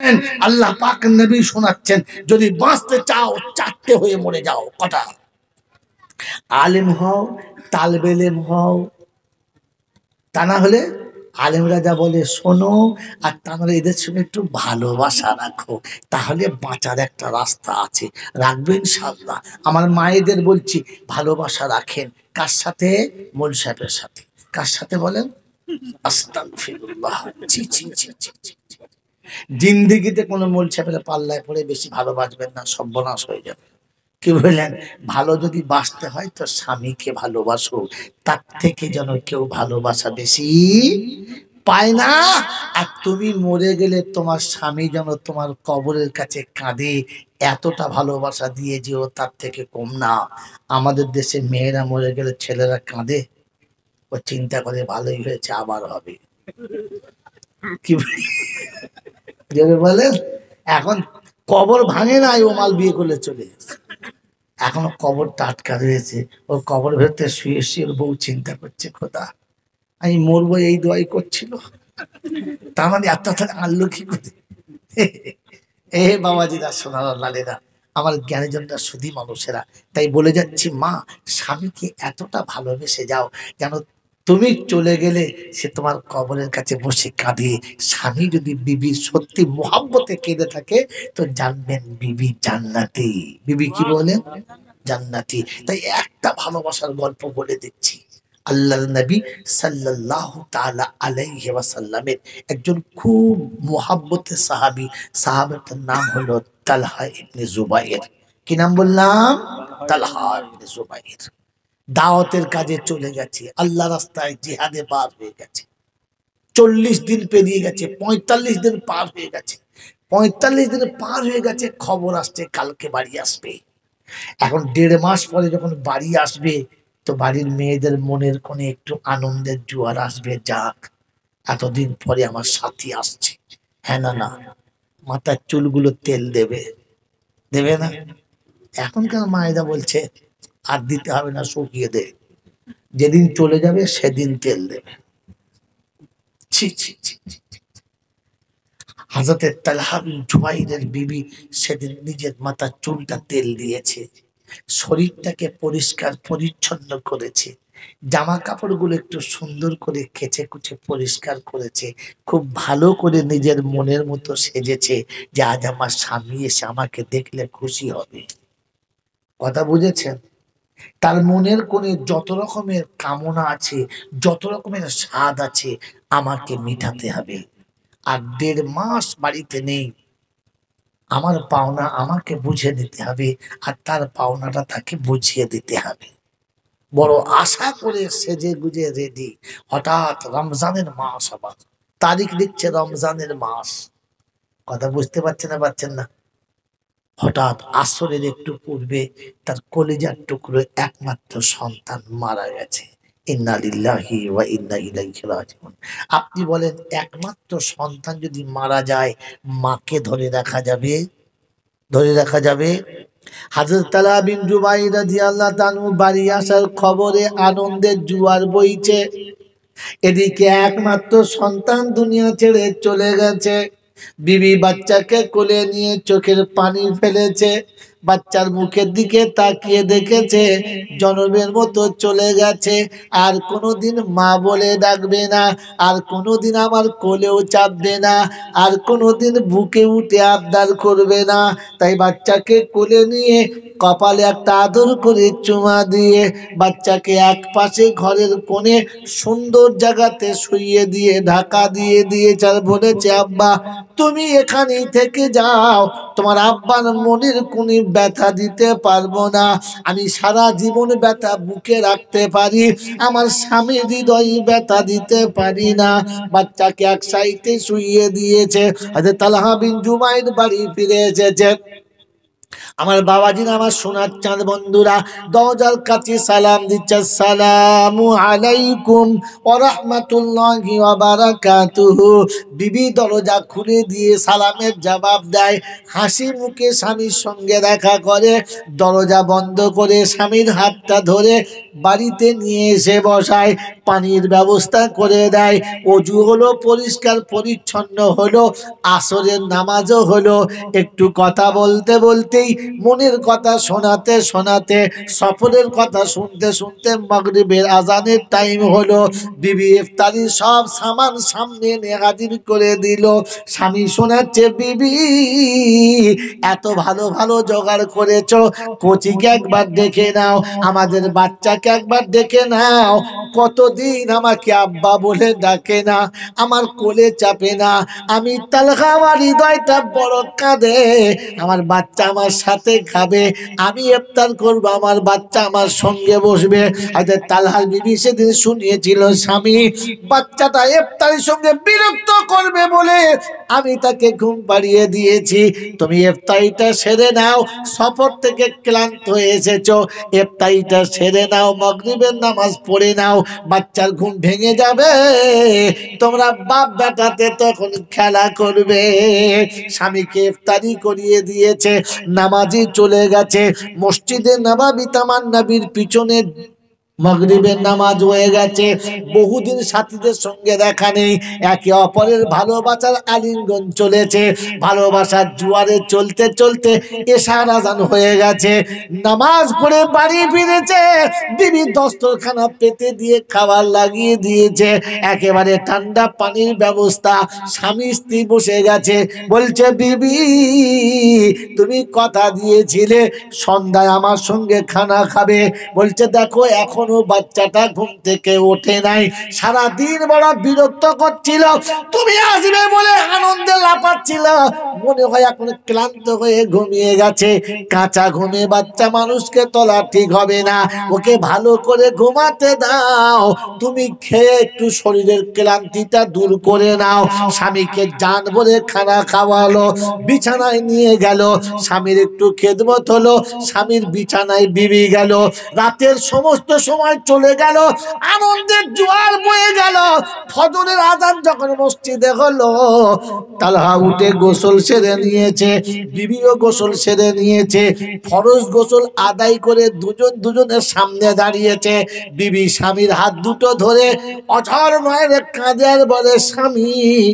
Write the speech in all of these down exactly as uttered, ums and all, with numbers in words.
আল্লাহ পাক নবী শোনাচ্ছেন, যদি বাঁচতে চাও চারটে হয়ে মরে যাও। কটা? আলেম হও, তালেবে ইলম হও, তা না হলে আলেমরা যা বলে শোনো, আর তা নাহলে এদের সঙ্গে একটু ভালোবাসা রাখো, তাহলে বাঁচার একটা রাস্তা আছে। রাখবেন ইনশাআল্লাহ। আমার মায়েদের বলছি, ভালোবাসা রাখেন। কার সাথে? মোল সাহেবের সাথে। কার সাথে বলেন? আস্তাগফিরুল্লাহ। জি জি জি জি জি। জিন্দেগিতে কোনো মোল সাহেবের পাল্লায় পড়ে বেশি ভালোবাসবেন না, সর্বনাশ হয়ে যাবে। কি বললেন? ভালো যদি বাঁচতে হয় তো স্বামীকে ভালোবাসো, তার থেকে যেন কেউ ভালোবাসা বেশি পায় না। আর তুমি মরে গেলে তোমার স্বামী যেন তোমার কবরের কাছে কাঁদে, এতটা ভালোবাসা দিয়ে যেও, তার থেকে কম না। আমাদের দেশে মেয়েরা মরে গেলে ছেলেরা কাঁদে, ও চিন্তা করে ভালোই হয়েছে আবার হবে। কি বলেন? এখন কবর ভাঙে নাই, ও মাল বিয়ে করলে চলে গেছে, এখনো কবর টাটকা রয়েছে। ওর কবর ভেতরে শুয়ে শুয়ে বউ চিন্তা করছে, খোদা আমি মরবো এই দোয়াই করছিল, তার মানে এত আনলো কি করে। এ বাবাজিরা, সোনার লালেরা, আমার জ্ঞানীজনরা, সুধী মানুষেরা, তাই বলে যাচ্ছি, মা স্বামীকে এতটা ভালোবেসে যাও যেন তুমি চলে গেলে সে তোমার কবরের কাছে বসে কাঁদে। স্বামী যদি বিবি সত্যি মোহাব্বতে কেঁদে থাকে তো জানবেন বিবি জান্নাতি। বিবি কি বলেন? জান্নাতি। তাই একটা ভালোবাসার গল্প বলে দিচ্ছি। আল্লাহর নবী সাল্লাল্লাহু তাআলা আলাইহি ওয়াসাল্লামের একজন খুব মোহাব্বতের সাহাবী, সাহাবাটার নাম হলো তালহা ইবনে জুবাইর। কি নাম বললাম? তালহা ইবনে জুবাইর। দাওয়াতের কাজে চলে গেছে, আল্লাহ রাস্তায় জিহাদে পার হয়ে গেছে। চল্লিশ দিন পেরিয়ে গেছে, পঁয়তাল্লিশ দিন পার হয়ে গেছে। পঁয়তাল্লিশ দিন পার হয়ে গেছে, খবর আসছে কালকে বাড়ি আসবে। এখন দেড় মাস পরে যখন বাড়ি আসবে, তো বাড়ির মেয়েদের মনের কোণে একটু আনন্দের জোয়ার আসবে, যাক এতদিন পরে আমার সাথী আসছে। হ্যাঁ না না, মাথার চুলগুলো তেল দেবে, দেবে না? এখনকার মায়েরা বলছে আর দিতে হবে না, শুকিয়ে দে, যেদিন চলে যাবে সেদিন তেল দেবে। ছি ছি ছি। হযরত তালহা বিন জুবাইরের বিবি সেদিন নিজের মাথার চুলটা তেল দিয়েছে, শরীরটাকে পরিষ্কার পরিচ্ছন্ন করেছে, জামা কাপড়গুলো একটু সুন্দর করে কেচে কুচে পরিষ্কার করেছে, খুব ভালো করে নিজের মনের মতো সেজেছে যে আজ আমার স্বামী এসে আমাকে দেখলে খুশি হবে। কথা বুঝেছেন? তার মনের কোণে যত রকমের কামনা আছে, যত রকমের স্বাদ আছে, আমাকে মিটাতে হবে। আর দেড় মাস বাড়িতে নেই, আমার পাওনা আমাকে বুঝে দিতে হবে, আর তার পাওনাটা তাকে বুঝিয়ে দিতে হবে। বড় আশা করে সেজে গুজে রেডি, হঠাৎ রমজানের মাস, আবার তারিখ লিখছে রমজানের মাস। কথা বুঝতে পারছেন না? পারছেন না? হঠাৎ আসরের একটু পূর্বে তার কলিজার টুকরো একমাত্র সন্তান মারা গেছে। ইন্না লিল্লাহি ওয়া ইন্না ইলাইহি রাজিউন। আপনি বলেন, একমাত্র সন্তান যদি মারা যায়, মাকে ধরে রাখা যাবে? ধরে রাখা যাবে? হযরত তালহা বিন জুবাইর রাদিয়াল্লাহু তাআলা বাড়ি আসার খবরে আনন্দের জোয়ার বইছে। এদিকে একমাত্র সন্তান দুনিয়া ছেড়ে চলে গেছে, বিবি বাচ্চাকে কোলে নিয়ে চোখের পানি ফেলেছে, বাচ্চার মুখের দিকে তাকিয়ে দেখেছে জনমের মতো চলে গেছে, আর কোনোদিন মা বলে ডাকবে না, আর কোনোদিন আমার কোলেও চাপবে না, আর কোনোদিন বুকে উঠে আবদার করবে না। তাই বাচ্চাকে কোলে নিয়ে কপালে একটা আদর করে চুমা দিয়ে বাচ্চাকে এক পাশে ঘরের কোণে সুন্দর জায়গাতে শুইয়ে দিয়ে ঢাকা দিয়ে দিয়েছে, আর বলেছে, আব্বা তুমি এখানেই থেকে যাও, তোমার আব্বার মনের কোণে ব্যথা দিতে পারবো না, আমি সারা জীবন ব্যথা বুকে রাখতে পারি, আমার স্বামীর হৃদয়ে ব্যথা দিতে পারি না। বাচ্চাকে এক সাইডে শুইয়ে দিয়েছে। হযরত তালহা বিন জুবাইর বাড়ি ফিরে এসেছে। আমার বাবাজিরা, আমার সোনার চাঁদ বন্ধুরা, দরজার কাছে সালাম দিচ্ছে, আসসালামু আলাইকুম ওয়া রাহমাতুল্লাহি ওয়া বারাকাতুহু। বিবি দরজা খুলে দিয়ে সালামের জবাব দেয়, হাসি মুখে স্বামীর সঙ্গে দেখা করে, দরজা বন্ধ করে স্বামীর হাতটা ধরে বাড়িতে নিয়ে এসে বসায়, পানির ব্যবস্থা করে দেয়, অজু হলো, পরিষ্কার পরিচ্ছন্ন হলো, আসরের নামাজও হলো। একটু কথা বলতে বলতেই, মনের কথা শোনাতে শোনাতে, সফরের কথা শুনতে শুনতে মাগরিবের আজানের টাইম হলো। বিবি ইফতারির সব সামান সামনে এনে হাজির করে দিল। স্বামী শোনাচ্ছে, বিবি এত ভালো ভালো জোগাড় করেছো, কচিকে একবার দেখে নাও, আমাদের বাচ্চাকে একবার দেখে নাও, কতদিন আমাকে আব্বা বলে ডাকে না, আমার কোলে চাপে না। আমি তালহা, আমার হৃদয়টা বড় কাঁদে, আমার বাচ্চা আমার সাথে খাবে, আমি ইফতার করবো, আমার বাচ্চা আমার সঙ্গে বসবে। আচ্ছা, তালহার বিবি সেদিন শুনিয়েছিল, স্বামী বাচ্চাটা ইফতারের সঙ্গে বিরক্ত করবে বলে আমি তাকে ঘুম পাড়িয়ে দিয়েছি, তুমি ইফতারিটা সেরে নাও, সফর থেকে ক্লান্ত হয়ে এসেছো, ইফতারিটা সেরে নাও, মাগরিবের নামাজ পড়ে নাও, বাচ্চার ঘুম ভেঙে যাবে, তোমরা বাপ বেটাতে তখন খেলা করবে। স্বামীকে ইফতারি করিয়ে দিয়েছে, নামাজি চলে গেছে মসজিদে নববী, তামান নবীর পিছনে মাগরিবের নামাজ হয়ে গেছে। বহুদিন সাথীদের সঙ্গে দেখা নেই, একে অপরের ভালোবাসার আলিঙ্গন চলেছে, ভালোবাসার জোয়ারে চলতে চলতে এশার আজান হয়ে গেছে। নামাজ পড়ে বাড়ি ফিরেছে, বিবি দস্তরখানা পেতে দিয়ে খাবার লাগিয়ে দিয়েছে, একেবারে ঠান্ডা পানির ব্যবস্থা। স্বামী স্ত্রী বসে গেছে, বলছে, বিবি তুমি কথা দিয়েছিলে সন্ধ্যায় আমার সঙ্গে খানা খাবে। বলছে, দেখো এখনো বাচ্চাটা ঘুম থেকে ওঠে নাই, সারা দিন বড় বিরক্ত করছিল, তুমি আসবে বলে আনন্দে লাফাচ্ছিল, মনে হয় এখন ক্লান্ত হয়ে ঘুমিয়ে গেছে। কাঁচা ঘুমে বাচ্চা মানুষকে তোলা ঠিক হবে না, ওকে ভালো করে ঘুমাতে দাও, তুমি খেয়ে একটু শরীরের ক্লান্তিটা দূর করে নাও। স্বামীকে জান বলে খানা খাওয়ালো, বিছানায় নিয়ে গেল, স্বামীর একটু খেদমত হলো, স্বামীর বিছানায় বিবি গেল। রাতের সমস্ত সময় চলে গেল, আনন্দের জোয়ার বয়ে গেল। ফজরের আজান যখন মসজিদে হলো, তালহা উঠে গোসল সেরে নিয়েছে, বিবিও গোসল সেরে নিয়েছে, ফরজ গোসল আদায় করে দুজন দুজনের সামনে দাঁড়িয়েছে। বিবি স্বামীর হাত দুটো ধরে অঝর নয় কাঁদে আর বলে, স্বামী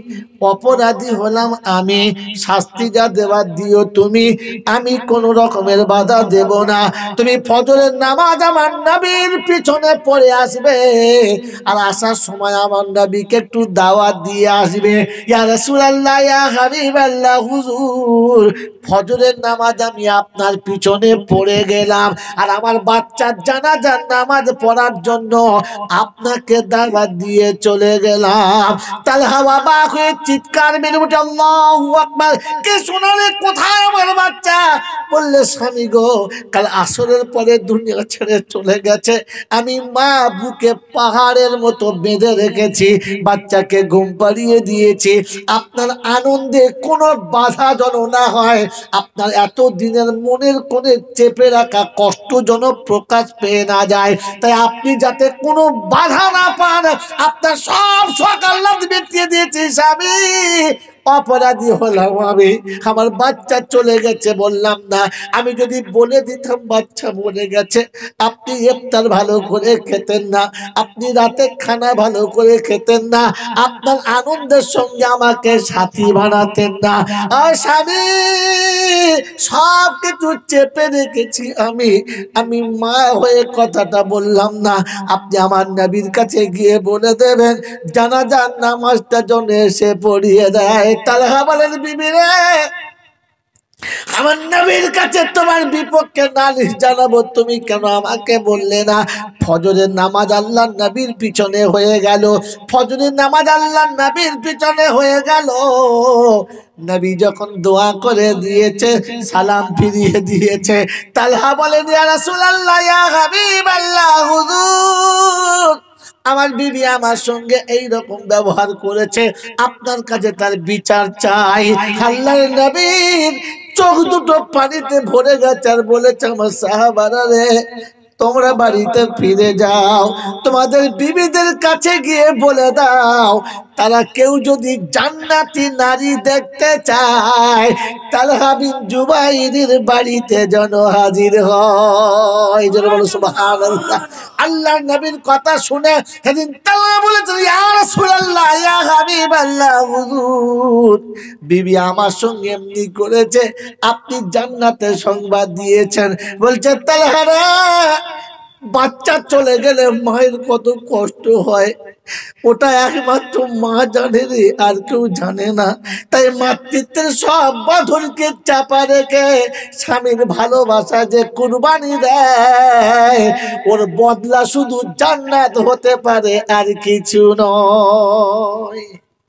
অপরাধী হলাম আমি, শাস্তি যা দেওয়ার দিও তুমি, আমি কোন রকমের বাধা দেব না। তুমি ফজরের নামাজ আমার নবীর পিছনে পড়ে আসবে, আর আসার সময় আমার নবীকে একটু দাওয়াত দিয়ে আসবে। ইয়া রাসূলুল্লাহ, ইয়া হাবিবাল্লাহ, হুজুর ফজরের নামাজ আমি আপনার পিছনে পড়ে গেলাম, আর আমার বাচ্চার জানাজার নামাজ পড়ার জন্য আপনাকে দাওয়াত দিয়ে চলে গেলাম। তালহা অবাক হয়ে চিৎকার মেরে উঠে, আল্লাহু আকবার, কে শোনালে, কোথায় আমার বাচ্চা? বললে, স্বামী গো, কাল আসরের পরে দুনিয়া ছেড়ে চলে গেছে, আমি মা বুকে পাহাড়ের মতো বেঁধে রেখেছি, বাচ্চাকে ঘুম পাড়িয়ে দিয়েছি, আপনার আনন্দে কোনো বাধা যেন না হয়, আপনার এত দিনের মনের কোণে চেপে রাখা কষ্ট যেন প্রকাশ পেয়ে না যায়, তাই আপনি যাতে কোনো বাধা না পান, আপনার সব শখ আল্লাহ মিটিয়ে দিয়েছি। স্বামী অপরাধী হলাম আমি, আমার বাচ্চা চলে গেছে বললাম না, আমি যদি বলে দিতাম বাচ্চা মরে গেছে, আপনি ইফতার ভালো করে খেতেন না, আপনি রাতে খানা ভালো করে খেতেন না, আপনার আনন্দের সঙ্গে আমাকে সাথী বানাতেন না। আর স্বামী সব কিছু চেপে রেখেছি আমি, আমি মা হয়ে কথাটা বললাম না, আপনি আমার নবীর কাছে গিয়ে বলে দেবেন জানাজার নামাজটা যেন এসে পড়িয়ে দেয়। তালহা বলেন, বিবি রে, আমার নবীর কাছে তোমার বিপক্ষে নালিশ জানাবো, তুমি কেন আমাকে বললে না? ফজরের নামাজ আল্লাহর নবীর পিছনে হয়ে গেল, ফজরের নামাজ আল্লাহর নবীর পিছনে হয়ে গেল। নবী যখন দোয়া করে দিয়েছে, সালাম ফিরিয়ে দিয়েছে, তালহা বলেন, ইয়া রাসূলুল্লাহ, ইয়া হাবিবাল্লাহ, হুজুর আমার বিবি আমার সঙ্গে এই রকম ব্যবহার করেছে, আপনার কাছে তার বিচার চাই। আল্লাহর নবীর চোখ দুটো পানিতে ভরে গেছে, আর বলেছে, আমার সাহাবারা রে, তোমরা বাড়িতে ফিরে যাও, তোমাদের বিবিদের কাছে গিয়ে বলে দাও তারা কেউ যদি জান্নাতি নারী দেখতে চায় তালহা বিন জুবাইরের বাড়িতে যেন হাজির হয়। যেন বলো সুবহানাল্লাহ। আল্লাহর নবীর কথা শুনে সেদিন তালহা বলেছেন, ইয়া রাসূলুল্লাহ, ইয়া হাবিবাল্লাহ, হুজুর বিবি আমার সঙ্গে এমনি করেছে, আপনি জান্নাতের সংবাদ দিয়েছেন। বলছে তালহারা, বাচ্চা চলে গেলে মায়ের কত কষ্ট হয় ওটা একমাত্র মা জানে রে, আর কেউ জানে না। তাই মাতৃত্বের সব বাঁধনকে চাপা রেখে স্বামীর ভালোবাসা যে কুরবানি দেয়, ওর বদলা শুধু জান্নাত হতে পারে, আর কিছু নয়।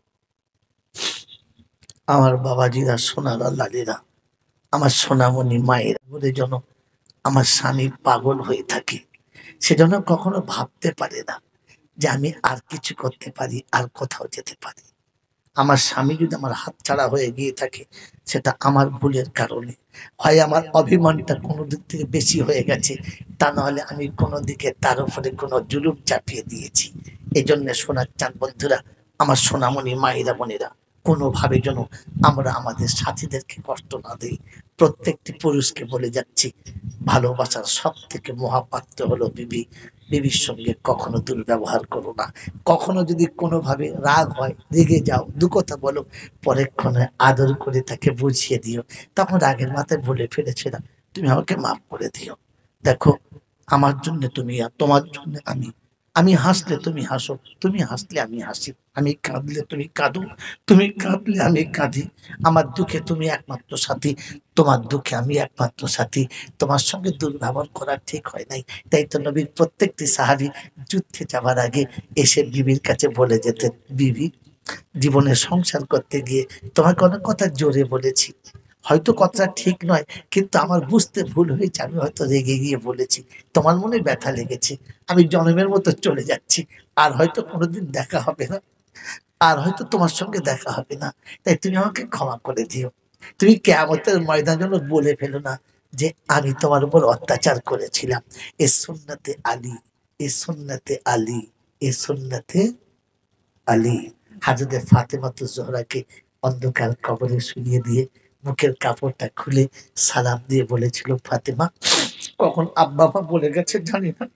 আমার বাবাজিরা, সোনার লালিরা, আমার সোনামণি মায়ের বলে যেন আমার স্বামী পাগল হয়ে থাকে, সেজন্য কখনো ভাবতে পারে না যে আমি আর কিছু করতে পারি, আর কোথাও যেতে পারি। আমার স্বামী যদি আমার হাতছাড়া হয়ে গিয়ে থাকে, সেটা আমার ভুলের কারণে, হয় আমার অভিমানটা কোনো দিক থেকে বেশি হয়ে গেছে, তা নাহলে আমি কোনো দিকে তার উপরে কোনো জুলুম চাপিয়ে দিয়েছি। এই জন্য শোনার চান বন্ধুরা, আমার সোনামণি মায়েরা বোনেরা, কোনোভাবে যেন আমরা আমাদের সাথীদেরকে কষ্ট না দিই। প্রত্যেকটি পুরুষকে বলে যাচ্ছি, ভালোবাসার সব থেকে মহাপাত্র হলো বিবি। বিবির সঙ্গে কখনো দুর্ব্যবহার করো না। কখনো যদি কোনোভাবে রাগ হয়, রেগে যাও, দু কথা বলো, পরেক্ষণে আদর করে তাকে বুঝিয়ে দিও, তখন রাগের মাথায় বলে ফেলেছিলাম, তুমি আমাকে মাফ করে দিও। দেখো, আমার জন্য তুমি আর তোমার জন্য আমি। আমি হাসলে তুমি হাসো, তুমি হাসলে আমি হাসি, আমি কাঁদলে তুমি কাঁদো, তুমি কাঁদলে আমি কাঁদি। আমার দুঃখে তুমি একমাত্র সাথী, তোমার দুঃখে আমি একমাত্র সাথী। তোমার সঙ্গে দুর্ব্যবহার করা ঠিক হয় নাই। তাই তো নবীর প্রত্যেকটি সাহাবী যুদ্ধে যাবার আগে এসে বিবির কাছে বলে যেতেন, বিবি, জীবনে সংসার করতে গিয়ে তোমাকে অনেক কথা জোরে বলেছি, হয়তো কথাটা ঠিক নয়, কিন্তু আমার বুঝতে ভুল হয়েছে, আমি হয়তো রেগে গিয়ে বলেছি, তোমার মনে ব্যথা লেগেছে, আমি জনমের মতো চলে যাচ্ছি, আর হয়তো কোনোদিন দেখা হবে না, আর হয়তো তোমার সঙ্গে দেখা হবে না, তাই তুমি আমাকে ক্ষমা করে দিও। তুমি কিয়ামতের ময়দান যেন বলে ফেলো না যে আমি তোমার উপর অত্যাচার করেছিলাম। এ সুন্নতে আলী, এ সুন্নতে আলী, এ সুন্নতে আলী। হাজরতে ফাতেমাতুজ জোহরাকে অন্ধকার কবরে শুইয়ে দিয়ে মুখের কাপড়টা খুলে সালাম দিয়ে বলেছিল, ফাতেমা, কখন আব্বা মা বলে গেছে জানি না,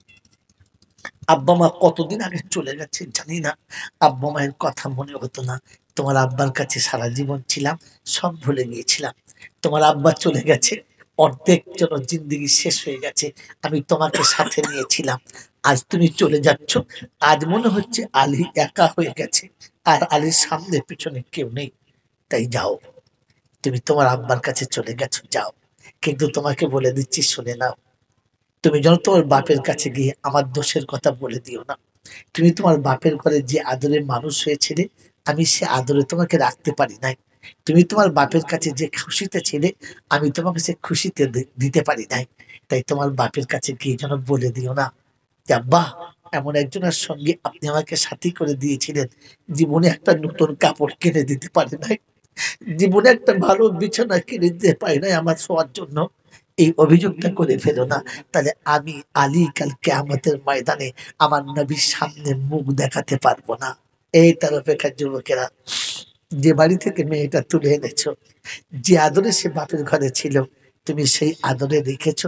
আব্বা মা কতদিন আগে চলে গেছে জানি না, আব্বা মায়ের কথা মনে হতো না, তোমার আব্বার কাছে সারা জীবন ছিলাম, সব ভুলে গিয়েছিলাম। তোমার আব্বা চলে গেছে, অর্ধেক যেন জিন্দেগি শেষ হয়ে গেছে, আমি তোমাকে সাথে নিয়েছিলাম, আজ তুমি চলে যাচ্ছ, আজ মনে হচ্ছে আলী একা হয়ে গেছে, আর আলীর সামনে পিছনে কেউ নেই। তাই যাও, তুমি তোমার আব্বার কাছে চলে গেছো, যাও, কিন্তু তোমাকে বলে দিচ্ছি, শুনে নাও, তুমি যেন তোমার বাপের কাছে গিয়ে আমার দোষের কথা বলে দিও না। তুমি তোমার বাপের ঘরে যে আদরে মানুষ হয়েছিলে, আমি সে আদরে তোমাকে রাখতে পারি নাই। তুমি তোমার বাপের কাছে যে খুশিতে ছিলে, আমি তোমাকে সে খুশিতে দিতে পারি নাই। তাই তোমার বাপের কাছে গিয়ে যেন বলে দিও না যে আব্বা, এমন একজনের সঙ্গে আপনি আমাকে সাথী করে দিয়েছিলেন, জীবনে একটা নতুন কাপড় কিনে দিতে পারে নাই, জীবনে একটা ভালো বিছানা কিনে দিতে পারি নাই আমার শোয়ার জন্য। এই অভিযোগটা করে ফেলো না, তাহলে আমি আলী কাল কিয়ামতের ময়দানে আমার নবীর সামনে মুখ দেখাতে পারবো না। এই তার অপেক্ষার যুবকেরা, যে বাড়ি থেকে মেয়েটা তুলে এনেছো, যে আদরে সে বাপের ঘরে ছিল, তুমি সেই আদরে রেখেছো,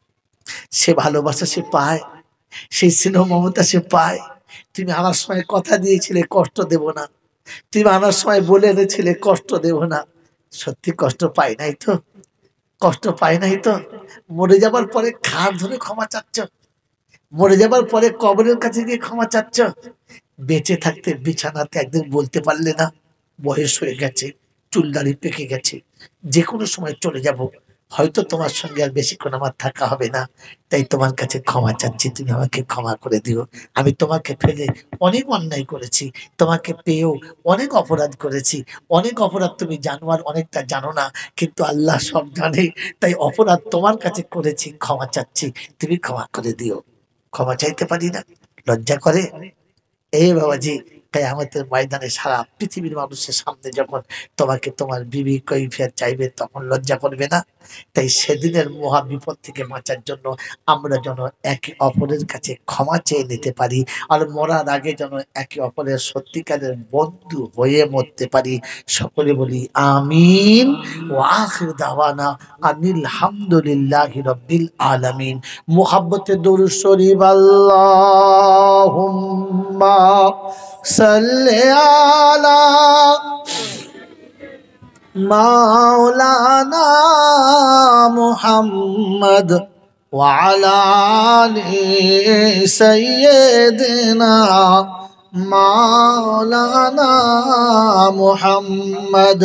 সে ভালোবাসা সে পায়, সেই স্নেহ মমতা সে পায়। তুমি আনার সময় কথা দিয়েছিলে কষ্ট দেব না, তুমি আনার সময় বলে এনেছিলে কষ্ট দেব না, সত্যি কষ্ট পাই নাই তো? কষ্ট পাই নাই তো? মরে যাবার পরে ঘাড় ধরে ক্ষমা চাচ্ছ, মরে যাবার পরে কবরের কাছে গিয়ে ক্ষমা চাচ্ছ, বেঁচে থাকতে বিছানাতে একদিন বলতে পারলে না, বয়স হয়ে গেছে, চুল দাড়ি পেকে গেছে, যে কোনো সময় চলে যাব, হয়তো তোমার সঙ্গে আর বেশিক্ষণ আমার থাকা হবে না, তাই তোমার কাছে ক্ষমা চাচ্ছি, তুমি আমাকে ক্ষমা করে দিও। আমি তোমাকে ফেলে অনেক অন্যায় করেছি, তোমাকে পেয়েও অনেক অপরাধ করেছি, অনেক অপরাধ তুমি জানো আর অনেকটা জানো না, কিন্তু আল্লাহ সব জানে, তাই অপরাধ তোমার কাছে করেছি, ক্ষমা চাচ্ছি, তুমি ক্ষমা করে দিও। ক্ষমা চাইতে পারি না, লজ্জা করে? এ বাবাজি, কিয়ামতের ময়দানে সারা পৃথিবীর মানুষের সামনে যখন তোমাকে তোমার বিবি কৈফিয়ত চাইবে তখন লজ্জা করবে না? তাই সেদিনের মহা বিপদ থেকে বাঁচার জন্য আমরা যেন একে অপরের কাছে ক্ষমা চেয়ে নিতে পারি, আর মরার আগে যেন একে অপরের সত্যিকারের বন্ধু হয়ে মরতে পারি। সকলে বলি আমিন। ওয়া আখির দাওয়ানা আনিল হামদুলিল্লাহি রাব্বিল আলামিন। মুহাব্বতে দরুদ শরীফ আল্লাহুম্মা সাল্লি আলা মাওলানা মুহাম্মদ ওয়া আলা আলি সাইয়্যিদিনা মাওলানা মুহাম্মদ।